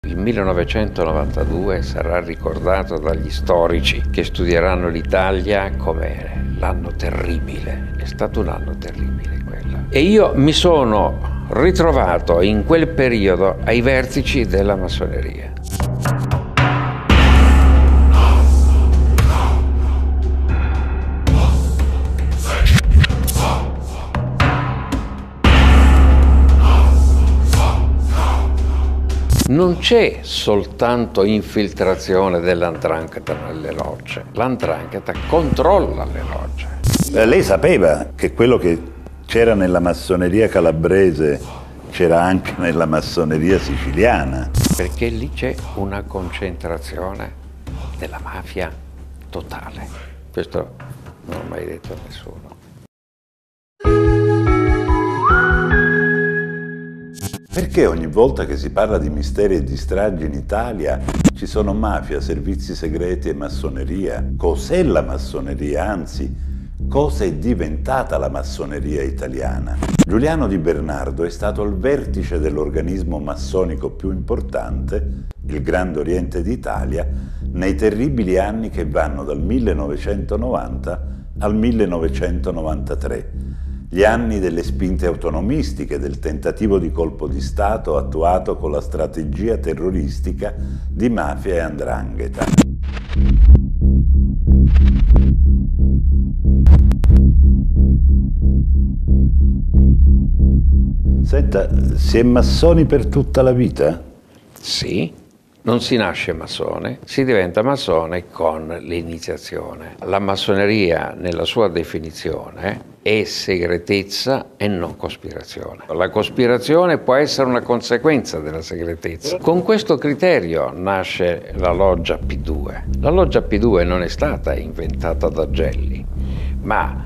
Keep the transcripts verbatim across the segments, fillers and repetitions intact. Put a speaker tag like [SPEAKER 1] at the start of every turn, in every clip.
[SPEAKER 1] Il millenovecentonovantadue sarà ricordato dagli storici che studieranno l'Italia come l'anno terribile. È stato un anno terribile quello. E io mi sono ritrovato in quel periodo ai vertici della massoneria. Non c'è soltanto infiltrazione dell''ndrangheta nelle logge, l''ndrangheta controlla le logge.
[SPEAKER 2] Eh, lei sapeva che quello che c'era nella massoneria calabrese c'era anche nella massoneria siciliana?
[SPEAKER 1] Perché lì c'è una concentrazione della mafia totale. Questo non l'ho mai detto a nessuno.
[SPEAKER 2] Perché ogni volta che si parla di misteri e di stragi in Italia ci sono mafia, servizi segreti e massoneria? Cos'è la massoneria? Anzi, cosa è diventata la massoneria italiana? Giuliano Di Bernardo è stato al vertice dell'organismo massonico più importante, il Grande Oriente d'Italia, nei terribili anni che vanno dal millenovecentonovanta al millenovecentonovantatré. Gli anni delle spinte autonomistiche, del tentativo di colpo di Stato attuato con la strategia terroristica di mafia e 'ndrangheta. Senta, si è massoni per tutta la vita?
[SPEAKER 1] Sì. Non si nasce massone, si diventa massone con l'iniziazione. La massoneria, nella sua definizione, è segretezza e non cospirazione. La cospirazione può essere una conseguenza della segretezza. Con questo criterio nasce la loggia P due. La loggia P due non è stata inventata da Gelli, ma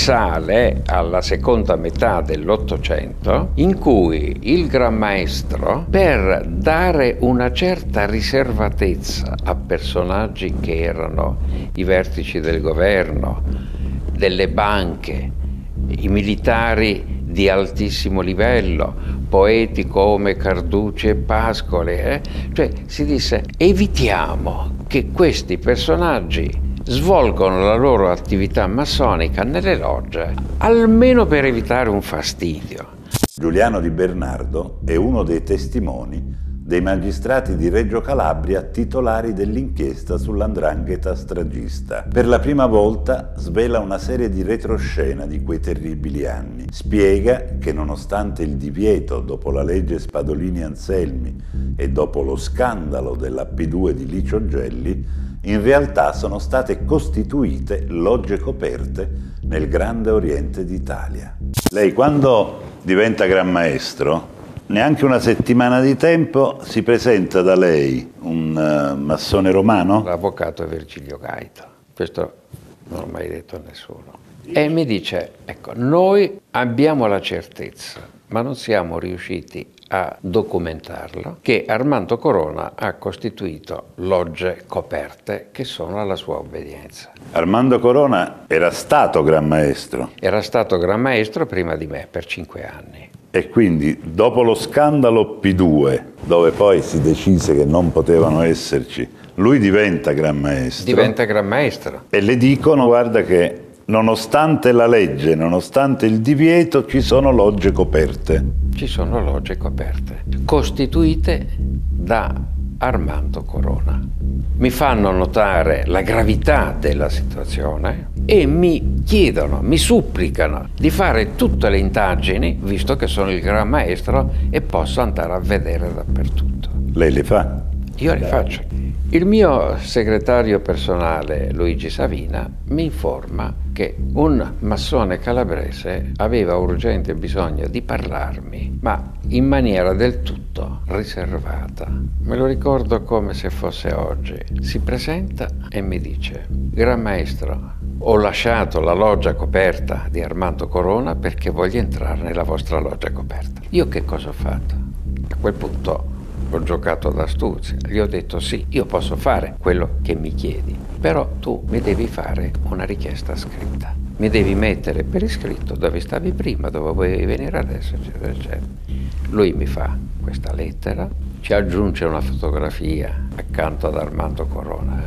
[SPEAKER 1] risale alla seconda metà dell'Ottocento, in cui il Gran Maestro, per dare una certa riservatezza a personaggi che erano i vertici del governo, delle banche, i militari di altissimo livello, poeti come Carducci e Pascoli, eh? Cioè si disse: evitiamo che questi personaggi svolgono la loro attività massonica nelle logge, almeno per evitare un fastidio.
[SPEAKER 2] Giuliano Di Bernardo è uno dei testimoni dei magistrati di Reggio Calabria titolari dell'inchiesta sull'andrangheta stragista. Per la prima volta svela una serie di retroscena di quei terribili anni. Spiega che nonostante il divieto dopo la legge Spadolini-Anselmi e dopo lo scandalo della P due di Licio Gelli, in realtà sono state costituite logge coperte nel Grande Oriente d'Italia. Lei, quando diventa Gran Maestro, neanche una settimana di tempo si presenta da lei un uh, massone romano?
[SPEAKER 1] L'avvocato Virgilio Gaito. Questo non l'ho mai detto a nessuno. E mi dice: ecco, noi abbiamo la certezza, ma non siamo riusciti a documentarlo, che Armando Corona ha costituito logge coperte che sono alla sua obbedienza.
[SPEAKER 2] Armando Corona era stato Gran Maestro?
[SPEAKER 1] Era stato Gran Maestro prima di me, per cinque anni.
[SPEAKER 2] E quindi, dopo lo scandalo P due, dove poi si decise che non potevano esserci, lui diventa Gran Maestro.
[SPEAKER 1] Diventa Gran Maestro.
[SPEAKER 2] E le dicono: guarda che nonostante la legge, nonostante il divieto, ci sono logge coperte.
[SPEAKER 1] Ci sono logge coperte, costituite da Armando Corona. Mi fanno notare la gravità della situazione e mi chiedono, mi supplicano di fare tutte le indagini, visto che sono il Gran Maestro e posso andare a vedere dappertutto.
[SPEAKER 2] Lei le fa?
[SPEAKER 1] Io le faccio. Il mio segretario personale, Luigi Savina, mi informa che un massone calabrese aveva urgente bisogno di parlarmi, ma in maniera del tutto riservata. Me lo ricordo come se fosse oggi. Si presenta e mi dice: Gran Maestro, ho lasciato la loggia coperta di Armando Corona perché voglio entrare nella vostra loggia coperta. Io che cosa ho fatto? A quel punto ho giocato d'astuzia, gli ho detto: sì, io posso fare quello che mi chiedi, però tu mi devi fare una richiesta scritta. mi devi mettere per iscritto dove stavi prima, dove vuoi venire adesso, eccetera, eccetera. Lui mi fa questa lettera, ci aggiunge una fotografia accanto ad Armando Corona.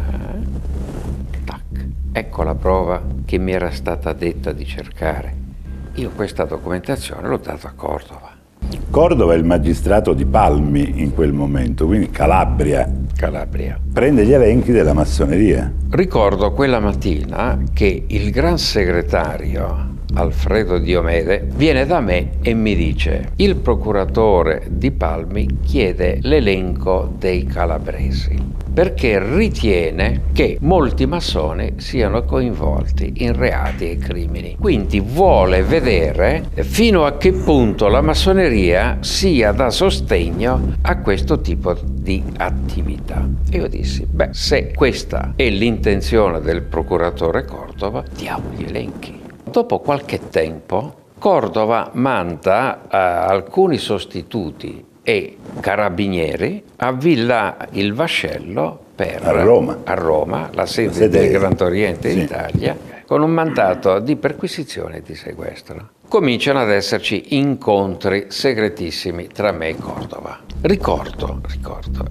[SPEAKER 1] Tac. Ecco la prova che mi era stata detta di cercare. Io questa documentazione l'ho data a Cordova.
[SPEAKER 2] Cordova è il magistrato di Palmi in quel momento, quindi Calabria.
[SPEAKER 1] Calabria.
[SPEAKER 2] Prende gli elenchi della massoneria.
[SPEAKER 1] Ricordo quella mattina che il gran segretario Alfredo Diomede viene da me e mi dice: il procuratore di Palmi chiede l'elenco dei calabresi perché ritiene che molti massoni siano coinvolti in reati e crimini. Quindi vuole vedere fino a che punto la massoneria sia da sostegno a questo tipo di attività. E io dissi: beh, se questa è l'intenzione del procuratore Cordova, diamo gli elenchi. Dopo qualche tempo Cordova manda uh, alcuni sostituti e carabinieri a Villa il Vascello per,
[SPEAKER 2] a Roma,
[SPEAKER 1] a Roma la sede, la
[SPEAKER 2] sede
[SPEAKER 1] del Grande Oriente
[SPEAKER 2] sì.
[SPEAKER 1] d'Italia, con un mandato di perquisizione e di sequestro. Cominciano ad esserci incontri segretissimi tra me e Cordova. Ricordo, ricordo,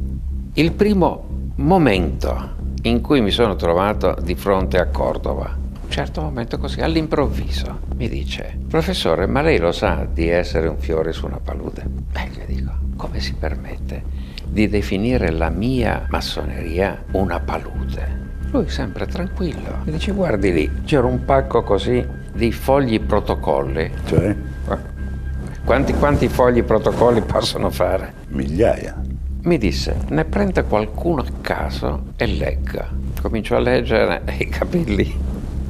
[SPEAKER 1] il primo momento in cui mi sono trovato di fronte a Cordova. Un certo momento così, all'improvviso, mi dice: professore, ma lei lo sa di essere un fiore su una palude? Beh, gli dico: come si permette di definire la mia massoneria una palude? Lui sempre tranquillo, mi dice: guardi lì, c'era un pacco così di fogli protocolli.
[SPEAKER 2] Cioè?
[SPEAKER 1] Quanti, quanti fogli protocolli possono fare?
[SPEAKER 2] Migliaia.
[SPEAKER 1] Mi disse: ne prende qualcuno a caso e legga. Comincio a leggere e i capelli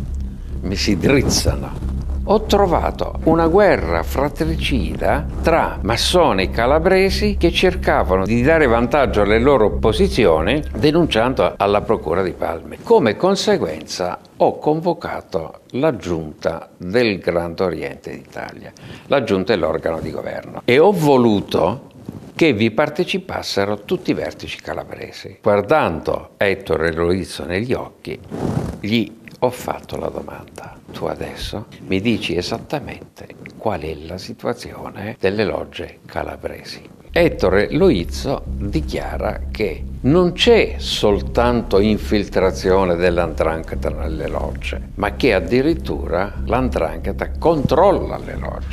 [SPEAKER 1] mi si drizzano. Ho trovato una guerra fratricida tra massoni calabresi che cercavano di dare vantaggio alle loro posizioni denunciando alla procura di Palmi. Come conseguenza ho convocato la giunta del Grande Oriente d'Italia. La giunta è l'organo di governo e ho voluto che vi partecipassero tutti i vertici calabresi. Guardando Ettore Loizzo negli occhi, gli ho fatto la domanda: tu adesso mi dici esattamente qual è la situazione delle logge calabresi? Ettore Loizzo dichiara che non c'è soltanto infiltrazione dell'andrangheta nelle logge, ma che addirittura l'andrangheta controlla le logge.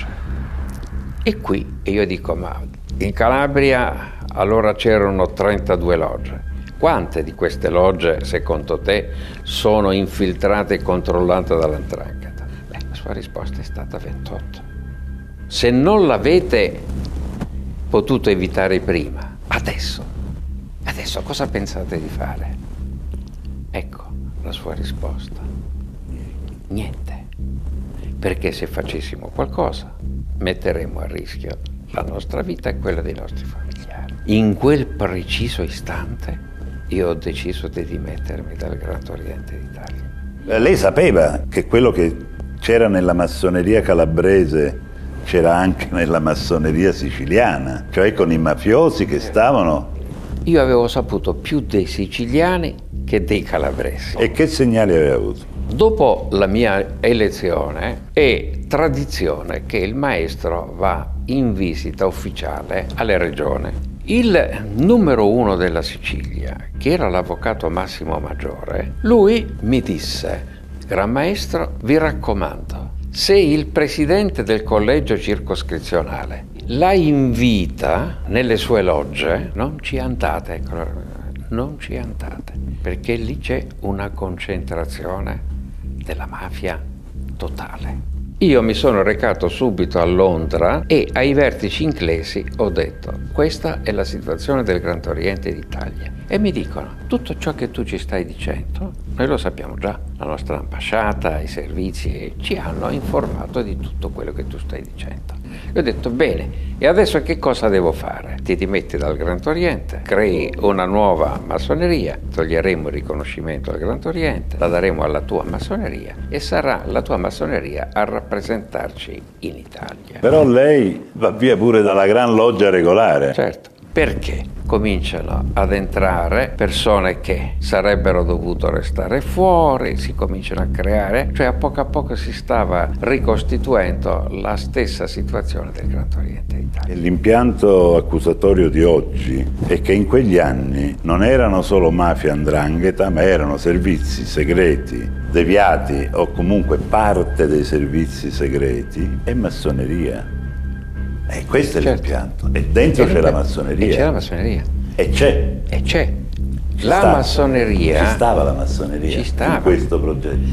[SPEAKER 1] E qui io dico: ma in Calabria allora c'erano trentadue logge. Quante di queste logge, secondo te, sono infiltrate e controllate dall'andrangheta? Beh, la sua risposta è stata ventotto. Se non l'avete potuto evitare prima, adesso, adesso cosa pensate di fare? Ecco la sua risposta: niente. Perché se facessimo qualcosa, metteremmo a rischio la nostra vita e quella dei nostri familiari. In quel preciso istante io ho deciso di dimettermi dal Grande Oriente d'Italia.
[SPEAKER 2] Lei sapeva che quello che c'era nella massoneria calabrese c'era anche nella massoneria siciliana, cioè con i mafiosi che stavano...
[SPEAKER 1] Io avevo saputo più dei siciliani che dei calabresi.
[SPEAKER 2] E che segnali aveva avuto?
[SPEAKER 1] Dopo la mia elezione è tradizione che il maestro va in visita ufficiale alle regioni. Il numero uno della Sicilia, che era l'avvocato Massimo Maggiore, lui mi disse: Gran Maestro, vi raccomando, se il presidente del collegio circoscrizionale la invita nelle sue logge, non ci andate, non ci andate, perché lì c'è una concentrazione della mafia totale. Io mi sono recato subito a Londra e ai vertici inglesi ho detto: questa è la situazione del Grande Oriente d'Italia. E mi dicono: tutto ciò che tu ci stai dicendo, noi lo sappiamo già. La nostra ambasciata, i servizi ci hanno informato di tutto quello che tu stai dicendo. E ho detto: bene, e adesso che cosa devo fare? Ti dimetti dal Grande Oriente, crei una nuova massoneria, toglieremo il riconoscimento al Grande Oriente, la daremo alla tua massoneria e sarà la tua massoneria a rappresentarci in Italia.
[SPEAKER 2] Però lei va via pure dalla Gran Loggia regolare.
[SPEAKER 1] Certo. Perché? Cominciano ad entrare persone che sarebbero dovute restare fuori, si cominciano a creare, cioè a poco a poco si stava ricostituendo la stessa situazione del Grande Oriente d'Italia.
[SPEAKER 2] L'impianto accusatorio di oggi è che in quegli anni non erano solo mafia 'ndrangheta, ma erano servizi segreti deviati o comunque parte dei servizi segreti e massoneria. E questo è certo. l'impianto. E dentro c'è la massoneria.
[SPEAKER 1] E c'è la massoneria.
[SPEAKER 2] E c'è.
[SPEAKER 1] E c'è.
[SPEAKER 2] Ci
[SPEAKER 1] la
[SPEAKER 2] stava.
[SPEAKER 1] massoneria.
[SPEAKER 2] Ci stava la massoneria
[SPEAKER 1] ci stava.
[SPEAKER 2] in questo progetto.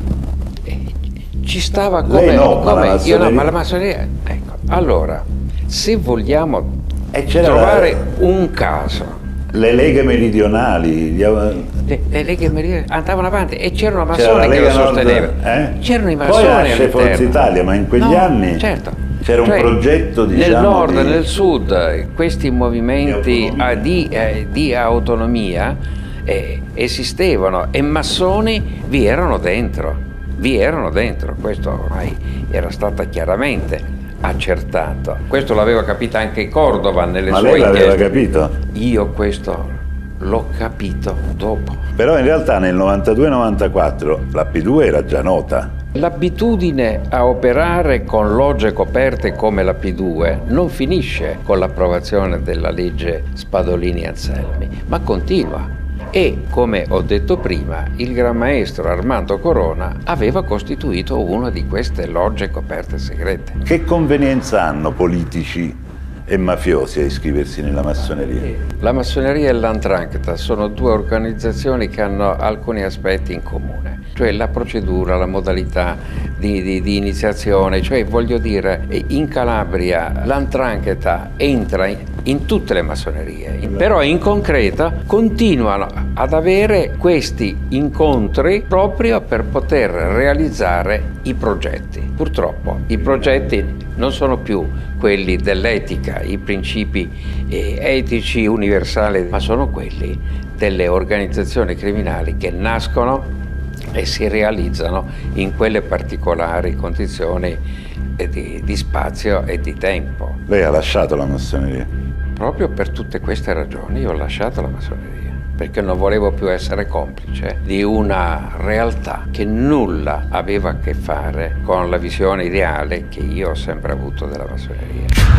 [SPEAKER 1] Ci stava come.
[SPEAKER 2] Lei no,
[SPEAKER 1] come
[SPEAKER 2] ma la massoneria.
[SPEAKER 1] Io no, ma la massoneria. Ecco. Allora, se vogliamo
[SPEAKER 2] e c'era
[SPEAKER 1] trovare
[SPEAKER 2] la...
[SPEAKER 1] un caso.
[SPEAKER 2] Le leghe meridionali. Gli...
[SPEAKER 1] Le, le leghe meridionali andavano avanti e c'erano massoni che lo sostenevano.
[SPEAKER 2] Eh?
[SPEAKER 1] C'erano i massoni.
[SPEAKER 2] Poi nasce Forza Italia, ma in quegli
[SPEAKER 1] no,
[SPEAKER 2] anni.
[SPEAKER 1] Certo.
[SPEAKER 2] C'era
[SPEAKER 1] cioè,
[SPEAKER 2] un progetto, diciamo,
[SPEAKER 1] nel nord e
[SPEAKER 2] di...
[SPEAKER 1] nel sud, questi movimenti di, di, eh, di autonomia eh, esistevano e massoni vi erano dentro, vi erano dentro, questo ormai era stato chiaramente accertato. Questo l'aveva capito anche Cordova nelle
[SPEAKER 2] Ma
[SPEAKER 1] sue
[SPEAKER 2] lei l'aveva
[SPEAKER 1] inchieste.
[SPEAKER 2] capito?
[SPEAKER 1] Io questo l'ho capito dopo.
[SPEAKER 2] Però in realtà nel novantadue novantaquattro la P due era già nota.
[SPEAKER 1] L'abitudine a operare con logge coperte come la P due non finisce con l'approvazione della legge Spadolini-Anselmi, ma continua. E, come ho detto prima, il Gran Maestro Armando Corona aveva costituito una di queste logge coperte segrete.
[SPEAKER 2] Che convenienza hanno politici e mafiosi a iscriversi nella massoneria?
[SPEAKER 1] La massoneria e l'Andrangheta sono due organizzazioni che hanno alcuni aspetti in comune, cioè la procedura, la modalità di, di, di iniziazione, cioè voglio dire, in Calabria l'Andrangheta entra in, in tutte le massonerie, però in concreto continuano ad avere questi incontri proprio per poter realizzare i progetti. Purtroppo i progetti non sono più quelli dell'etica, i principi eh, etici universali, ma sono quelli delle organizzazioni criminali che nascono e si realizzano in quelle particolari condizioni eh, di, di spazio e di tempo.
[SPEAKER 2] Lei ha lasciato la massoneria?
[SPEAKER 1] Proprio per tutte queste ragioni io ho lasciato la massoneria, perché non volevo più essere complice di una realtà che nulla aveva a che fare con la visione ideale che io ho sempre avuto della massoneria.